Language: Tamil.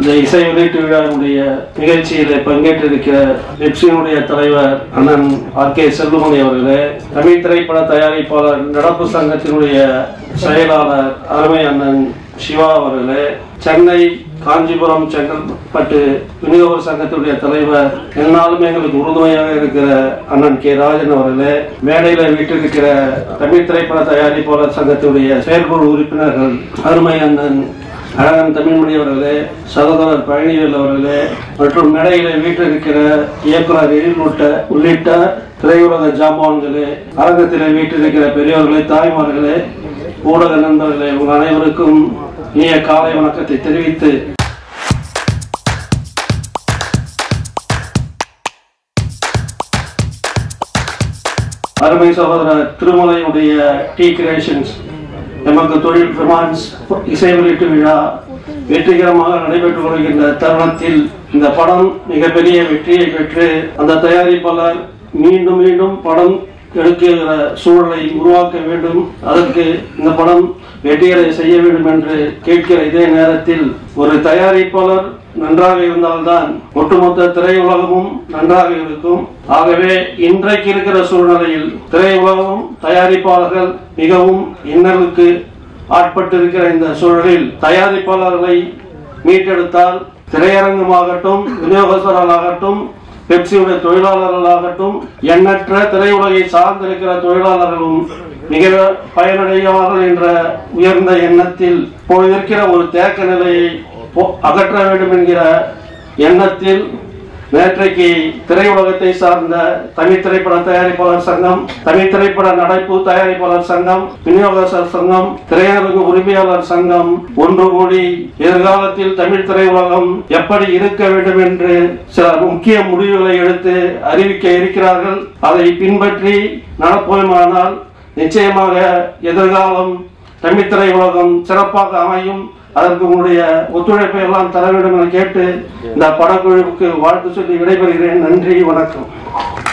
இந்த இசை வெளியீட்டு விழாவுடைய நிகழ்ச்சியில் பங்கேற்றிருக்கிற பெப்சியினுடைய தலைவர் அண்ணன் ஆர்.கே. செல்வமணி அவர்களே, தமிழ் திரைப்பட தயாரிப்பாளர் நடப்பு சங்கத்தினுடைய செயலாளர் அருமை அண்ணன் சிவா அவர்களே, சென்னை காஞ்சிபுரம் செங்கல்பட்டு விநியோக சங்கத்தினுடைய தலைவர் என்னாலுமே எங்களுக்கு உறுதுணையாக இருக்கிற அண்ணன் கே. ராஜன் அவர்களே, மேடையில வீட்டிருக்கிற தமிழ் திரைப்பட தயாரிப்பாளர் சங்கத்தினுடைய செயற்குழு உறுப்பினர்கள் அருமை அண்ணன் அழகன் தமிழ்மொழி அவர்களே, சகோதரர் பழனிவேல் அவர்களே மற்றும் மேடையில வீட்டிருக்கிற இயக்குனர் எழில்முட்ட உள்ளிட்ட திரையுலக ஜாம்பவான்களே, அரங்கத்தில் வீட்டிருக்கிற பெரியவர்களே, தாய்மார்களே, ஊடக நண்பர்களே, உங்கள் அனைவருக்கும் இனிய காலை வணக்கத்தை தெரிவித்து அருமை சகோதரர் திருமலையுடைய டி கிரியேஷன்ஸ் எமக்கு தொழில் ரொமான்ஸ் இசை வெளியீட்டு விழா வெற்றிகரமாக நடைபெற்றுக் கொள்கின்ற தருணத்தில் இந்த படம் மிகப்பெரிய வெற்றியை பெற்று அந்த தயாரிப்பாளர் மீண்டும் மீண்டும் படம் எடுக்கிற சூழலை உருவாக்க வேண்டும், அதற்கு இந்த படம் வெற்றிகளை செய்ய வேண்டும் என்று கேட்கிற இதே நேரத்தில் ஒரு தயாரிப்பாளர் நன்றாக இருந்தால்தான் ஒட்டுமொத்த திரையுலகமும் நன்றாக இருக்கும். ஆகவே இன்றைக்கு இருக்கிற சூழ்நிலையில் திரையுலகமும் தயாரிப்பாளர்கள் மிகவும் இன்னலுக்கு ஆட்பட்டிருக்கிற இந்த சூழலில் தயாரிப்பாளர்களை மீட்டெடுத்தால் திரையரங்கமாகட்டும், விநியோகஸ்தர்களாகட்டும், பெப்சியுடைய தொழிலாளர்களாகட்டும், எண்ணற்ற திரையுலகை சார்ந்திருக்கிற தொழிலாளர்களும் மிக பயனடைவார்கள் என்ற உயர்ந்த எண்ணத்தில் இருக்கிற ஒரு தேக்க நிலையை அகற்ற வேண்டும் என்கிற எண்ணத்தில் நேற்றைக்கு திரையுலகத்தை சார்ந்த தமிழ் திரைப்பட தயாரிப்பாளர் சங்கம், தமிழ் திரைப்பட நடைப்பு தயாரிப்பாளர் சங்கம், விநியோகஸ்தர் சங்கம், திரையரங்கு உரிமையாளர் சங்கம் ஒன்று கூடி எதிர்காலத்தில் தமிழ் திரையுலகம் எப்படி இருக்க வேண்டும் என்று சில முக்கிய முடிவுகளை எடுத்து அறிவிக்க இருக்கிறார்கள். அதை பின்பற்றி நடப்போமானால் நிச்சயமாக எதிர்காலம் தமிழ் திரையுலகம் சிறப்பாக அமையும். அதற்கு உங்களுடைய ஒத்துழைப்பை எல்லாம் தர வேண்டும் என கேட்டு இந்த படக்குழுவுக்கு வாழ்த்து சொல்லி விடைபெறுகிறேன். நன்றி, வணக்கம்.